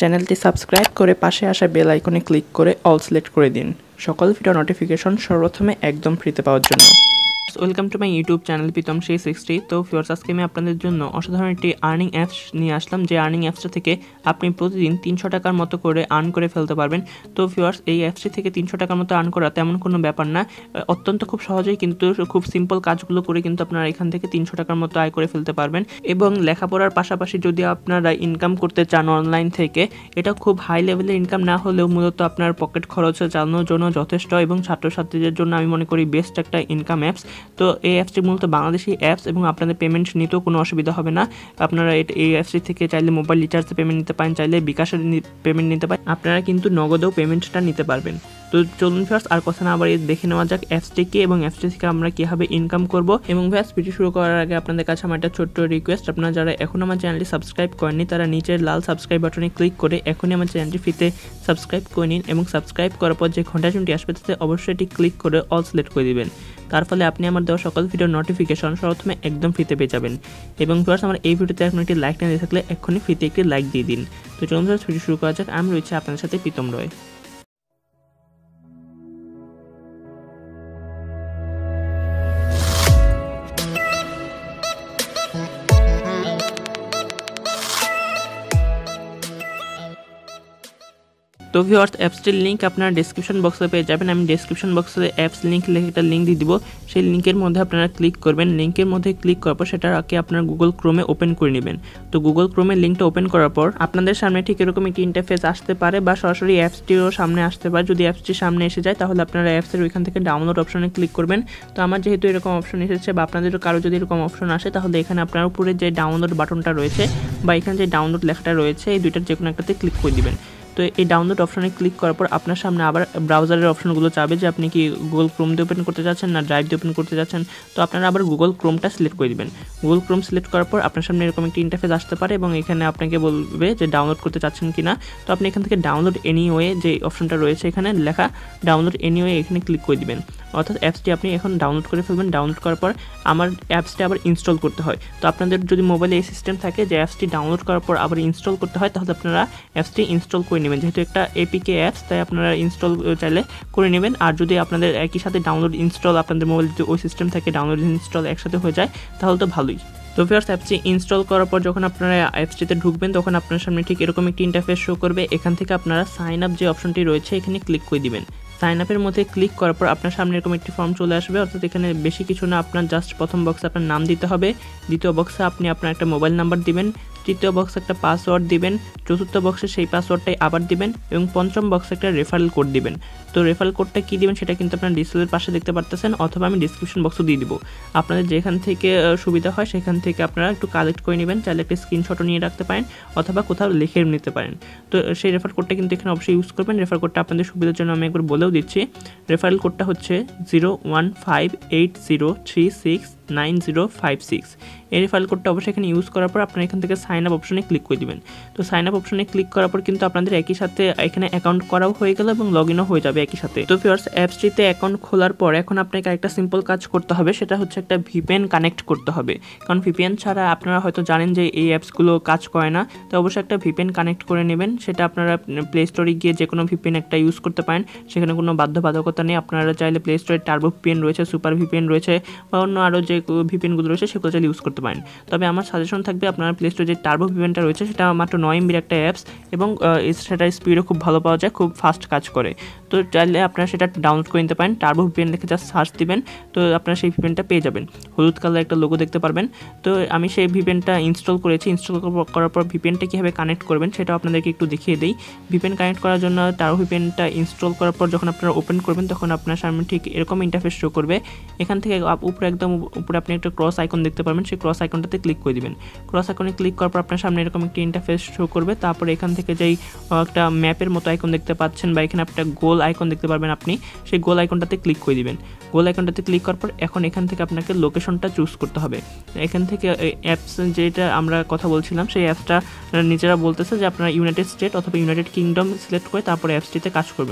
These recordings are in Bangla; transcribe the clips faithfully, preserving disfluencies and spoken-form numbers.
চ্যানেলটি সাবস্ক্রাইব করে পাশে আসা বেল আইকনে ক্লিক করে অল সিলেক্ট করে দিন সকল ভিডিও নোটিফিকেশন সর্বপ্রথমে একদম ফ্রিতে পাওয়ার জন্য। Welcome to my YouTube channel Pritam three sixty. তো ভিউয়ার্স, আজকে আমি আপনাদের জন্য অসাধারণ একটি আর্নিং অ্যাপস নিয়ে আসলাম, যে আর্নিং অ্যাপসটা থেকে আপনি প্রতিদিন তিনশো টাকার মতো করে আর্ন করে ফেলতে পারবেন। তো ভিউয়ার্স, এই অ্যাপসটি থেকে তিনশো টাকার মতো আর্ন করা তেমন কোনো ব্যাপার না, অত্যন্ত খুব সহজেই কিন্তু খুব সিম্পল কাজগুলো করে কিন্তু আপনারা এখান থেকে তিনশো টাকার মতো আয় করে ফেলতে পারবেন। এবং লেখাপড়ার পাশাপাশি যদি আপনারা ইনকাম করতে চান অনলাইন থেকে, এটা খুব হাই লেভেলের ইনকাম না হলেও মূলত আপনার পকেট খরচ চালানোর জন্য যথেষ্ট, এবং ছাত্রছাত্রীদের জন্য আমি মনে করি বেস্ট একটা ইনকাম অ্যাপস। তো এই অ্যাপসটি মূলত বাংলাদেশি অ্যাপস এবং আপনাদের পেমেন্ট নিতেও কোনো অসুবিধা হবে না। আপনারা এই অ্যাপসটি থেকে চাইলে মোবাইল রিচার্জে পেমেন্ট নিতে পারেন, চাইলে বিকাশের পেমেন্ট নিতে পারেন, আপনারা কিন্তু নগদেও পেমেন্টটা নিতে পারবেন। তো চলুন ফার্স্ট আর কথা না আবার দেখে নেওয়া যাক অ্যাপসটি কি এবং অ্যাপসটি থেকে আমরা কীভাবে ইনকাম করব। এবং ফার্স্ট ভিডিও শুরু করার আগে আপনাদের কাছে আমার একটা ছোট্ট রিকোয়েস্ট, আপনারা যারা এখন আমার চ্যানেলটি সাবস্ক্রাইব করেননি তারা নিচের লাল সাবস্ক্রাইব বাটনে ক্লিক করে এখনই আমার চ্যানেলটি ফ্রিতে সাবস্ক্রাইব করে নিন, এবং সাবস্ক্রাইব করার পর যে ঘন্টা চিহ্নটি আসবে তাতে অবশ্যই এটি ক্লিক করে অল সিলেক্ট করে দিবেন। তার ফলে আপনি আমার দেওয়া সকল ভিডিওর নোটিফিকেশন সর্বপ্রথমে একদম ফ্রিতে পেয়ে যাবেন। এবং প্লাস আমার এই ভিডিওতে এখন একটি লাইক না দিয়ে থাকলে এক্ষুনি ফ্রিতে একটি লাইক দিয়ে দিন। তো চলুন ভিডিও শুরু করা যাক। আমি রয়েছে আপনাদের সাথে প্রীতম রয়। তো ভিউয়ার্স, অ্যাপসটির লিঙ্ক আপনারা ডেসক্রিপশন বক্সে পেয়ে যাবেন। আমি ডেসক্রিপশন বক্সে অ্যাপস লিঙ্ক লিখে একটা লিঙ্ক দিয়ে দিব, সেই লিঙ্কের মধ্যে আপনারা ক্লিক করবেন। লিঙ্কের মধ্যে ক্লিক করার পর সেটাকে আপনারা গুগল ক্রোমে ওপেন করে নেবেন। তো গুগল ক্রোমে লিঙ্কটা ওপেন করার পর আপনাদের সামনে ঠিক এরকম একটি ইন্টারফেস আসতে পারে, বা সরাসরি অ্যাপসটিও সামনে আসতে পারে। যদি অ্যাপসটি সামনে এসে যায় তাহলে আপনারা অ্যাপসের ওইখান থেকে ডাউনলোড অপশনে ক্লিক করবেন। তো আমার যেহেতু এরকম অপশন এসেছে, বা আপনাদেরও কারো যদি এরকম অপশন আসে, তাহলে এখানে আপনার উপরে যে ডাউনলোড বাটনটা রয়েছে বা এখানে যে ডাউনলোড লেখাটা রয়েছে, এই দুইটার যে কোনো একটাতে ক্লিক করে দিবেন। তো এই ডাউনলোড অপশনে ক্লিক করার পর আপনার সামনে আবার ব্রাউজারের অপশনগুলো চাবে, যে আপনি কি গুগল ক্রোম দিয়ে ওপেন করতে যাচ্ছেন না ড্রাইভ দিয়ে ওপেন করতে যাচ্ছেন। তো আপনারা আবার গুগল ক্রোমটা সিলেক্ট করে দিবেন। গুগল ক্রোম সিলেক্ট করার পর আপনার সামনে এরকম একটি ইন্টারফেস আসতে পারে, এবং এখানে আপনাকে বলবে যে ডাউনলোড করতে চাচ্ছেন কি না। তো আপনি এখান থেকে ডাউনলোড এনিওয়ে যে অপশনটা রয়েছে এখানে লেখা ডাউনলোড এনিওয়ে, এখানে ক্লিক করে দিবেন। অর্থাৎ অ্যাপসটি আপনি এখন ডাউনলোড করে ফেলবেন। ডাউনলোড করার পর আমার অ্যাপসটি আবার ইনস্টল করতে হয়। তো আপনাদের যদি মোবাইলে এই সিস্টেম থাকে যে অ্যাপসটি ডাউনলোড করার পর আবার ইনস্টল করতে হয়, তাহলে আপনারা অ্যাপসটি ইনস্টল করে নেবেন। যেহেতু একটা এপিকে অ্যাপস, তাই আপনারা ইনস্টল চাইলে করে নেবেন। আর যদি আপনাদের একই সাথে ডাউনলোড ইনস্টল আপনাদের মোবাইলে যদি ওই সিস্টেম থাকে ডাউনলোড ইনস্টল একসাথে হয়ে যায় তাহলে তো ভালোই। তো ভিউয়ার্স, অ্যাপসটি ইনস্টল করার পর যখন আপনারা অ্যাপসটিতে ঢুকবেন তখন আপনার সামনে ঠিক এরকম একটি ইন্টারফেস শো করবে। এখান থেকে আপনারা সাইন আপ যে অপশনটি রয়েছে এখানে ক্লিক করে দিবেন। সাইন আপের মধ্যে ক্লিক করার পর আপনার সামনে এরকম একটি ফর্ম চলে আসবে। অর্থাৎ এখানে বেশি কিছু না, আপনার জাস্ট প্রথম বক্সে আপনার নাম দিতে হবে, দ্বিতীয় বক্সে আপনি আপনার একটা মোবাইল নাম্বার দিবেন, তৃতীয় বক্সে একটা পাসওয়ার্ড দিবেন, চতুর্থ বক্সে সেই পাসওয়ার্ডটাই আবার দিবেন, এবং পঞ্চম বক্সে একটা রেফারেল কোড দিবেন। তো রেফারেল কোডটা কী দিবেন সেটা কিন্তু আপনার ডিসপ্লের পাশে দেখতে পারতেছেন, অথবা আমি ডিসক্রিপশন বক্সও দিয়ে দিব। আপনাদের যেখান থেকে সুবিধা হয় সেখান থেকে আপনারা একটু কালেক্ট করে নেবেন, চাইলে একটা স্ক্রিনশটও নিয়ে রাখতে পারেন অথবা কোথাও লিখে নিতে পারেন। তো সেই রেফার কোডটা কিন্তু এখানে অবশ্যই ইউজ করবেন। রেফার কোডটা আপনাদের সুবিধার জন্য আমি একবার বলেও দিচ্ছি। রেফারেল কোডটা হচ্ছে zero one five eight zero three six nine zero five six. এই রেফারেল কোডটা অবশ্যই এখানে ইউজ করার পর আপনারা এখান থেকে সাইন আপ অপশনে ক্লিক করে দিবেন। তো সাইন আপ অপশনে ক্লিক করার পর কিন্তু আপনাদের একই সাথে এখানে অ্যাকাউন্ট করাও হয়ে গেল এবং লগ ইনও হয়ে যাবে একই সাথে। তো ভিউয়ার্স, অ্যাপসটিতে অ্যাকাউন্ট খোলার পর এখন আপনাকে একটা সিম্পল কাজ করতে হবে, সেটা হচ্ছে একটা ভিপিএন কানেক্ট করতে হবে। কারণ ভিপিএন ছাড়া আপনারা হয়তো জানেন যে এই অ্যাপসগুলো কাজ করে না। তো অবশ্যই একটা ভিপিএন কানেক্ট করে নেবেন। সেটা আপনারা প্লে স্টোরে গিয়ে যে কোনো ভিপিএন একটা ইউজ করতে পারেন, সেখানে কোনো বাধ্যবাধকতা নেই। আপনারা চাইলে প্লে স্টোরে টার্বো ভিপিএন রয়েছে, সুপার ভিপিএন রয়েছে, বা অন্য আরও যে ভিপিএনগুলো রয়েছে সেগুলো চাইলে ইউজ করতে পারেন। তবে আমার সাজেশন থাকবে আপনারা প্লে স্টোরে যে টার্বো ভিপিএনটা রয়েছে সেটা মাত্র নয় এমবির একটা অ্যাপস, এবং সেটার স্পিডও খুব ভালো পাওয়া যায়, খুব ফাস্ট কাজ করে। তো চাইলে আপনারা সেটা ডাউনলোড করে নিতে পারেন। টার্বো ভিপিএন লিখে জাস্ট সার্চ দিবেন, তো আপনারা সেই ভিপিএনটা পেয়ে যাবেন। হলুদ কালার একটা লোগো দেখতে পারবেন। তো আমি সেই ভিপিএনটা ইনস্টল করেছি। ইনস্টল করার পর ভিপিএনটা কীভাবে কানেক্ট করবেন সেটা আপনাদেরকে একটু দেখিয়ে দিই। ভিপিএন কানেক্ট করার জন্য টার্বো ভিপিএনটা ইনস্টল করার পর যখন আপনারা ওপেন করবেন তখন আপনার সামনে ঠিক এরকম ইন্টারফেস শো করবে। এখান থেকে উপরে একদম উপরে আপনি একটা ক্রস আইকন দেখতে পারবেন, সেই ক্রস আইকনটাতে ক্লিক করে দিবেন। ক্রস আইকনে ক্লিক করার পর আপনার সামনে এরকম একটি ইন্টারফেস শো করবে। তারপরে এখান থেকে যেই একটা ম্যাপের মতো আইকন দেখতে পাচ্ছেন, বা এখানে একটা গোল আইকন দেখতে পারবেন, আপনি সেই গোল আইকনটাতে ক্লিক করে দিবেন। গোল আইকনটাতে ক্লিক করার পর এখন এখান থেকে আপনাকে লোকেশনটা চুজ করতে হবে। এখান থেকে অ্যাপস যেটা আমরা কথা বলছিলাম সেই অ্যাপসটা নিজেরা বলতেছে যে আপনারা ইউনাইটেড স্টেট অথবা ইউনাইটেড কিংডম সিলেক্ট করে তারপরে অ্যাপসটিতে কাজ করবেন।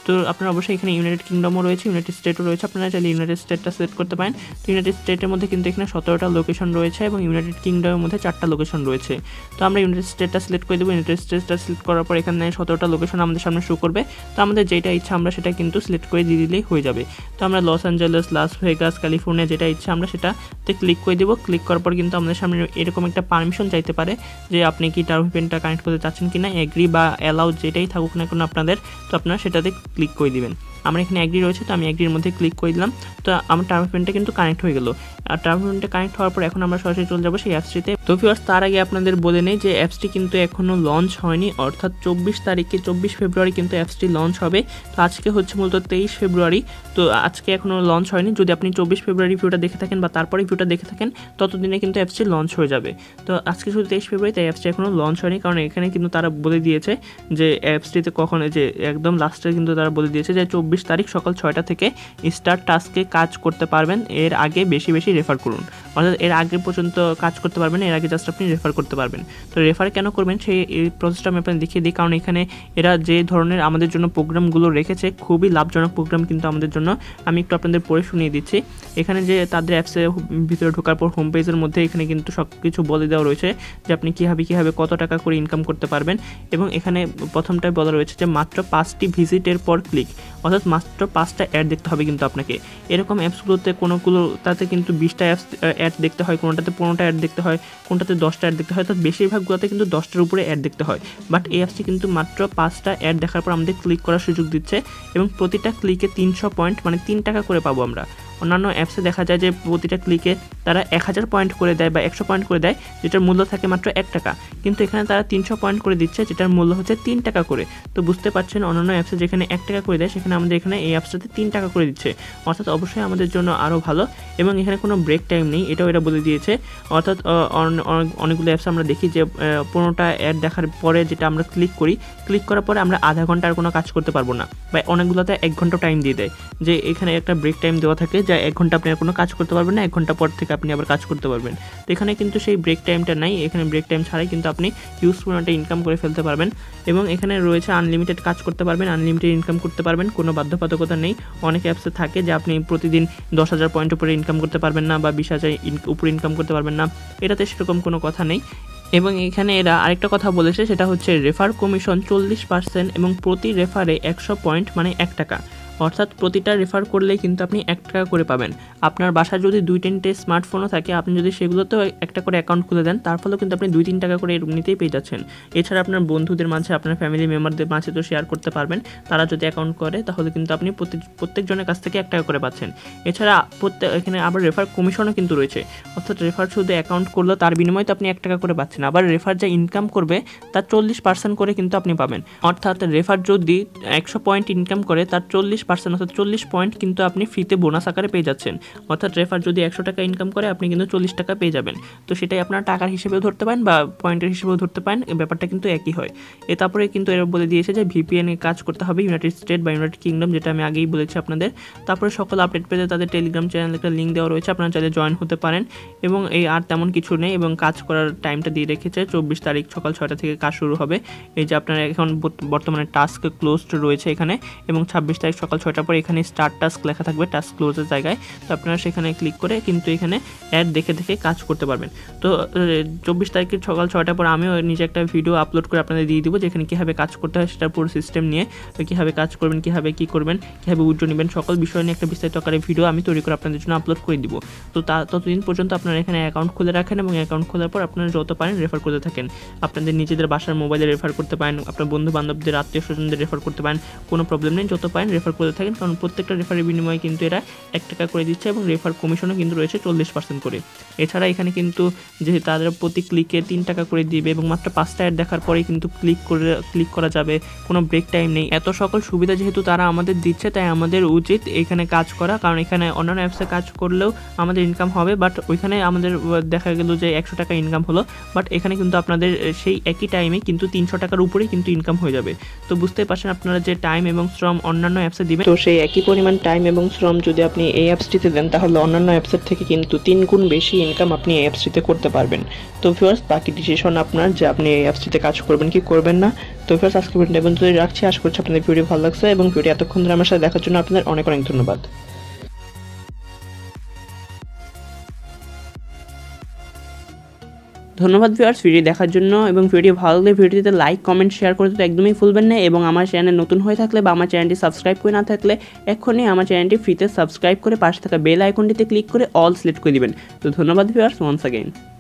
তো আপনারা অবশ্যই এখানে ইউনাইটেড কিংডমও রয়েছে, ইউনাইটেড স্টেটও রয়েছে, আপনারা চাইলে ইউনাইটেড স্টেটটা সিলেক্ট করতে পারেন। তো ইউনাইটেড স্টেটের মধ্যে কিন্তু এখানে সতেরোটা লোকেশন রয়েছে এবং ইউনাইটেড কিংডমের মধ্যে চারটা লোকেশন রয়েছে। তো আমরা ইউনাইটেড স্টেটটা সিলেক্ট করে দেবো। ইউনাইটেড স্টেটটা সিলেক্ট করার পর এখানে সতেরোটা লোকেশন আমাদের সামনে শো করবে। তো আমাদের যেটা ইচ্ছা আমরা সেটা কিন্তু সিলেক্ট করে দিয়ে দিলেই হয়ে যাবে। তো আমরা Los Angeles, Las Vegas, California যেটা ইচ্ছা আমরা সেটাতে ক্লিক করে দেবো। ক্লিক করার পর কিন্তু আমাদের সামনে এরকম একটা পারমিশন চাইতে পারে যে আপনি কি টার্ম পেনটা কানেক্ট করতে চাচ্ছেন কিনা, এগ্রি বা অ্যালাউ যেটাই থাকুক না কোনো আপনাদের, তো আপনারা সেটাতে ক্লিক করে দিবেন। আমার এখানে এগ্রি রয়েছে, তো আমি এগ্রির মধ্যে ক্লিক করে দিলাম। তো আমার টার্ম পেনটা কিন্তু কানেক্ট হয়ে গেল। আর টার্ম পেনটা কানেক্ট হওয়ার পর এখন আমরা সরাসরি চলে যাবো সেই অ্যাপসটিতে। তো ভিউয়ার্স, তার আগে আপনাদের বলে নেই যে অ্যাপসটি কিন্তু এখনও লঞ্চ হয়নি, অর্থাৎ চব্বিশ তারিখে চব্বিশ ফেব্রুয়ারি কিন্তু অ্যাপসটি লঞ্চ হবে। তো আজকে হচ্ছে মূলত তেইশ ফেব্রুয়ারি, তো আজকে এখনও লঞ্চ হয়নি। যদি আপনি চব্বিশ ফেব্রুয়ারি ভিউটা দেখে থাকেন বা তারপরে ভিউটা দেখে থাকেন ততদিনে কিন্তু অ্যাপসটি লঞ্চ হয়ে যাবে। তো আজকে শুধু তেইশ ফেব্রুয়ারি, তাই অ্যাপসটি এখনও লঞ্চ হয়নি, কারণ এখানে কিন্তু তারা বলে দিয়েছে যে অ্যাপসটিতে কখন, যে একদম লাস্টে কিন্তু তারা বলে দিয়েছে যে চব্বিশ তারিখ সকাল ছয়টা থেকে স্টার্ট টাস্কে কাজ করতে পারবেন, এর আগে বেশি বেশি রেফার করুন। অর্থাৎ এর আগে পর্যন্ত কাজ করতে পারবেন, এর আগে জাস্ট আপনি রেফার করতে পারবেন। তো রেফার কেন করবেন সেই এই প্রসেসটা আমি আপনাদের দেখিয়ে দিই, কারণ এখানে এরা যে ধরনের আমাদের জন্য প্রোগ্রামগুলো রেখেছে খুবই লাভজনক প্রোগ্রাম কিন্তু আমাদের জন্য। আমি একটু আপনাদের পড়ে শুনিয়ে দিচ্ছি। এখানে যে তাদের অ্যাপসের ভিতরে ঢোকার পর হোম পেজের মধ্যে এখানে কিন্তু সব কিছু বলে দেওয়া রয়েছে যে আপনি কীভাবে কীভাবে কত টাকা করে ইনকাম করতে পারবেন। এবং এখানে প্রথমটায় বলা রয়েছে যে মাত্র পাঁচটি ভিজিটের পর ক্লিক, অর্থাৎ মাত্র পাঁচটা অ্যাড দেখতে হবে কিন্তু আপনাকে। এরকম অ্যাপসগুলোতে কোনোগুলো তাতে কিন্তু বিশটা অ্যাপস অ্যাড দেখতে হয়, কোনোটাতে পনেরোটা অ্যাড দেখতে হয়, কোনোটাতে দশটা অ্যাড দেখতে হয়, অর্থাৎ বেশিরভাগগুলোতে কিন্তু দশটার উপরে অ্যাড দেখতে হয়। বাট এই অ্যাপসটি কিন্তু মাত্র পাঁচটা অ্যাড দেখার পর আমাদের ক্লিক করার সুযোগ দিচ্ছে এবং প্রতিটা ক্লিকে তিনশো পয়েন্ট মানে তিন টাকা করে পাবো আমরা। অন্যান্য অ্যাপসে দেখা যায় যে প্রতিটা ক্লিকে তারা এক হাজার পয়েন্ট করে দেয় বা একশো পয়েন্ট করে দেয়, যেটার মূল্য থাকে মাত্র এক টাকা, কিন্তু এখানে তারা তিনশো পয়েন্ট করে দিচ্ছে যেটার মূল্য হচ্ছে তিন টাকা করে। তো বুঝতে পারছেন, অন্যান্য অ্যাপসে যেখানে এক টাকা করে দেয় সেখানে আমাদের এখানে এই অ্যাপসটাতে তিন টাকা করে দিচ্ছে, অর্থাৎ অবশ্যই আমাদের জন্য আরও ভালো। এবং এখানে কোনো ব্রেক টাইম নেই, এটাও এরা বলে দিয়েছে। অর্থাৎ অনেকগুলো অ্যাপস আমরা দেখি যে পনেরোটা অ্যাড দেখার পরে যেটা আমরা ক্লিক করি, ক্লিক করার পরে আমরা আধা ঘন্টা আর কোনো কাজ করতে পারবো না, বা অনেকগুলোতে এক ঘন্টা টাইম দিয়ে দেয়, যে এখানে একটা ব্রেক টাইম দেওয়া থাকে যা এক ঘন্টা আপনি আর কোনো কাজ করতে পারবেন না, এক ঘন্টা পর থেকে আপনি আবার কাজ করতে পারবেন। তো এখানে কিন্তু সেই ব্রেক টাইমটা নাই, এখানে ব্রেক টাইম ছাড়াই কিন্তু আপনি ইউজফুল একটা ইনকাম করে ফেলতে পারবেন। এবং এখানে রয়েছে আনলিমিটেড কাজ করতে পারবেন, আনলিমিটেড ইনকাম করতে পারবেন, কোনো বাধ্যবাধকতা নেই। অনেক অ্যাপসে থাকে যে আপনি প্রতিদিন দশ হাজার পয়েন্ট উপরে ইনকাম করতে পারবেন না বা বিশ হাজার উপরে ইনকাম করতে পারবেন না, এটাতে সেরকম কোনো কথা নেই। এবং এখানে এরা আরেকটা কথা বলেছে, সেটা হচ্ছে রেফার কমিশন চল্লিশ পার্সেন্ট এবং প্রতি রেফারে একশো পয়েন্ট মানে এক টাকা, অর্থাৎ প্রতিটা রেফার করলে কিন্তু আপনি এক টাকা করে পাবেন। আপনার বাসায় যদি দুই তিনটে স্মার্টফোনও থাকে, আপনি যদি সেগুলোতেও একটা করে অ্যাকাউন্ট খুলে দেন, তার ফলেও কিন্তু আপনি দুই তিন টাকা করে এমনিতেই পেয়ে যাচ্ছেন। এছাড়া আপনার বন্ধুদের মাঝে, আপনার ফ্যামিলি মেম্বারদের মাঝে তো শেয়ার করতে পারবেন, তারা যদি অ্যাকাউন্ট করে তাহলে কিন্তু আপনি প্রত্যেক প্রত্যেকজনের কাছ থেকে এক টাকা করে পাচ্ছেন। এছাড়া প্রত্যেক এখানে আবার রেফার কমিশনও কিন্তু রয়েছে, অর্থাৎ রেফার শুধু অ্যাকাউন্ট করলেও তার বিনিময়ে তো আপনি এক টাকা করে পাচ্ছেন, আবার রেফার যা ইনকাম করবে তার চল্লিশ পার্সেন্ট করে কিন্তু আপনি পাবেন। অর্থাৎ রেফার যদি একশো পয়েন্ট ইনকাম করে তার চল্লিশ পার্সেন্ট অর্থাৎ চল্লিশ পয়েন্ট কিন্তু আপনি ফ্রিতে বোনাস আকারে পেয়ে যাচ্ছেন। অর্থাৎ রেফার যদি একশো টাকা ইনকাম করে আপনি কিন্তু চল্লিশ টাকা পেয়ে যাবেন। তো সেটাই আপনার টাকার হিসেবেও ধরতে পারেন বা পয়েন্টের হিসেবেও ধরতে পারেন, ব্যাপারটা কিন্তু একই হয়। এ তারপরে কিন্তু এরা বলে দিয়েছে যে ভিপিএন এ কাজ করতে হবে ইউনাইটেড স্টেট বা ইউনাইটেড কিংডম, যেটা আমি আগেই বলেছি আপনাদের। তারপরে সকল আপডেট পেতে তাদের টেলিগ্রাম চ্যানেলে একটা লিঙ্ক দেওয়া রয়েছে, আপনারা চাইলে জয়েন হতে পারেন। এবং এই আর তেমন কিছু নেই, এবং কাজ করার টাইমটা দিয়ে রেখেছে চব্বিশ তারিখ সকাল ছয়টা থেকে কাজ শুরু হবে। এই যে আপনার এখন বর্তমানে টাস্ক ক্লোজড রয়েছে এখানে, এবং ছাব্বিশ তারিখ সকাল ছয়টার পর এখানে স্টার্ট টাস্ক লেখা থাকবে টাস্ক ক্লোজের জায়গায়। তো আপনারা সেখানে ক্লিক করে কিন্তু এখানে অ্যাড দেখে দেখে কাজ করতে পারবেন। তো চব্বিশ তারিখের সকাল ছয়টার পর আমিও নিজে একটা ভিডিও আপলোড করে আপনাদের দিয়ে দিব, যেখানে কীভাবে কাজ করতে হয় সেটার পুরো সিস্টেম নিয়ে, কীভাবে কাজ করবেন, কীভাবে কী করবেন, কীভাবে উইথড্র নেবেন, সকল বিষয় নিয়ে একটা বিস্তারিত আকারে ভিডিও আমি তৈরি করে আপনাদের জন্য আপলোড করে দিব। তো তা ততদিন পর্যন্ত আপনারা এখানে অ্যাকাউন্ট খুলে রাখেন এবং অ্যাকাউন্ট খোলার পর আপনারা যত পারেন রেফার করতে থাকেন। আপনাদের নিজেদের বাসার মোবাইলে রেফার করতে পারেন, আপনার বন্ধু বান্ধবদের, আত্মীয় স্বজনদের রেফার করতে পারেন, কোনো প্রবলেম নেই, যত পারেন রেফার করতে থাকেন, কারণ প্রত্যেকটা রেফারের বিনিময়ে কিন্তু এরা এক টাকা করে দিচ্ছে এবং রেফার কমিশনও কিন্তু রয়েছে চল্লিশ পার্সেন্ট করে। এছাড়া এখানে কিন্তু যে তাদের প্রতি ক্লিকে তিন টাকা করে দিবে এবং মাত্র পাঁচটা অ্যাড দেখার পরেই কিন্তু ক্লিক করে ক্লিক করা যাবে, কোনো ব্রেক টাইম নেই। এত সকল সুবিধা যেহেতু তারা আমাদের দিচ্ছে, তাই আমাদের উচিত এখানে কাজ করা, কারণ এখানে অন্যান্য অ্যাপসে কাজ করলেও আমাদের ইনকাম হবে, বাট ওইখানে আমাদের দেখা গেল যে একশো টাকা ইনকাম হলো, বাট এখানে কিন্তু আপনাদের সেই একই টাইমে কিন্তু তিনশো টাকার উপরেই কিন্তু ইনকাম হয়ে যাবে। তো বুঝতেই পারছেন আপনারা যে টাইম এবং শ্রম অন্যান্য অ্যাপসে দিবেন দিবেন। তো সেই একই পরিমাণ টাইম এবং শ্রম যদি আপনি এই অ্যাপসটিতে দেন তাহলে অন্যান্য অ্যাপসের থেকে কিন্তু তিন গুণ বেশি ইনকাম আপনি এই অ্যাপসটিতে করতে পারবেন। তো ভিউয়ার্স, বাকি ডিসিশন আপনার যে আপনি এই অ্যাপসটিতে কাজ করবেন কি করবেন না। তো ভিউয়ার্স, আজকে ভিডিওটা পর্যন্ত রাখছি। আশা করছি আপনাদের ভিডিও ভালো লাগছে এবং ভিডিও এতক্ষণ ধরে আমার সাথে দেখার জন্য আপনাদের অনেক অনেক ধন্যবাদ। ধন্যবাদ ভিউয়ার্স ভিডিও দেখার জন্য, এবং ভিডিও ভালো লাগলে ভিডিওতে লাইক কমেন্ট শেয়ার করতে তো একদমই ভুলবেন না। এবং আমার চ্যানেল নতুন হয়ে থাকলে বা আমার চ্যানেলটি সাবস্ক্রাইব করে না থাকলে এক্ষুনি আমার চ্যানেলটি ফ্রিতে সাবস্ক্রাইব করে পাশে থাকা বেল আইকনটিতে ক্লিক করে অল সিলেক্ট করে দিবেন। তো ধন্যবাদ ভিউয়ার্স ওয়ান্স অ্যাগেইন।